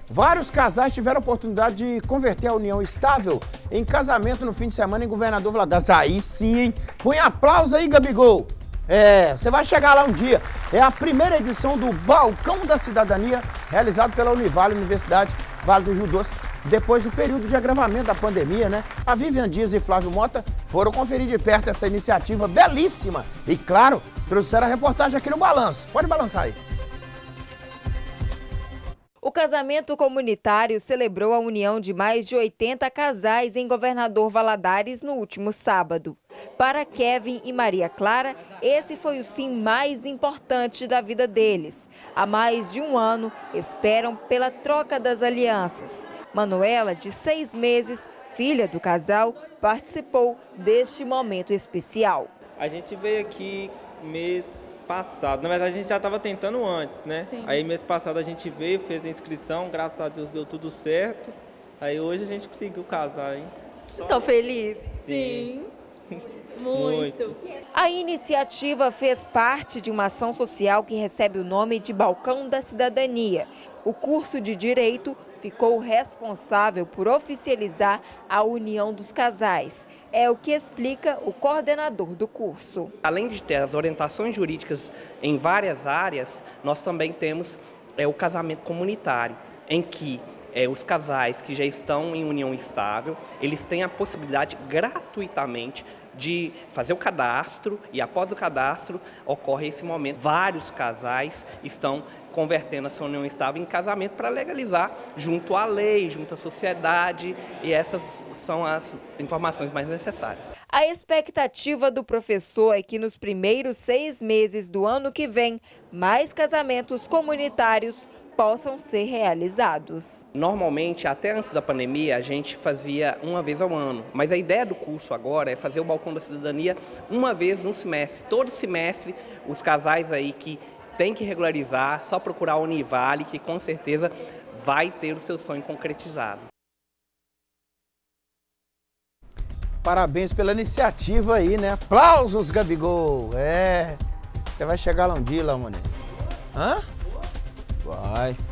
Vários casais tiveram a oportunidade de converter a união estável em casamento no fim de semana em Governador Valadares. Aí sim, hein? Põe aplauso aí, Gabigol. Você vai chegar lá um dia. É a primeira edição do Balcão da Cidadania, realizado pela Univale, Universidade Vale do Rio Doce, depois do período de agravamento da pandemia, né? A Vivian Dias e Flávio Mota foram conferir de perto essa iniciativa belíssima e, claro, trouxeram a reportagem aqui no Balanço. Pode balançar aí. O casamento comunitário celebrou a união de mais de 80 casais em Governador Valadares no último sábado. Para Kevin e Maria Clara, esse foi o sim mais importante da vida deles. Há mais de um ano, esperam pela troca das alianças. Manuela, de 6 meses, filha do casal, participou deste momento especial. A gente veio aqui mês passado, na verdade a gente já estava tentando antes, né? Sim. Aí mês passado a gente veio, fez a inscrição, graças a Deus deu tudo certo. Aí hoje a gente conseguiu casar, hein? Estão felizes? Sim. Muito. A iniciativa fez parte de uma ação social que recebe o nome de Balcão da Cidadania. O curso de Direito ficou responsável por oficializar a união dos casais. É o que explica o coordenador do curso. Além de ter as orientações jurídicas em várias áreas, nós também temos o casamento comunitário, em que os casais que já estão em união estável, eles têm a possibilidade gratuitamente de fazer o cadastro e após o cadastro ocorre esse momento. Vários casais estão convertendo a sua união estável em casamento para legalizar junto à lei, junto à sociedade, e essas são as informações mais necessárias. A expectativa do professor é que nos primeiros 6 meses do ano que vem, mais casamentos comunitários possam ser realizados. Normalmente, até antes da pandemia, a gente fazia uma vez ao ano, mas a ideia do curso agora é fazer o Balcão da Cidadania uma vez no semestre. Todo semestre, os casais aí que têm que regularizar, só procurar a Univale, que com certeza vai ter o seu sonho concretizado. Parabéns pela iniciativa aí, né? Aplausos, Gabigol! Você vai chegar lá um dia, lá, mané. Hã? Vai.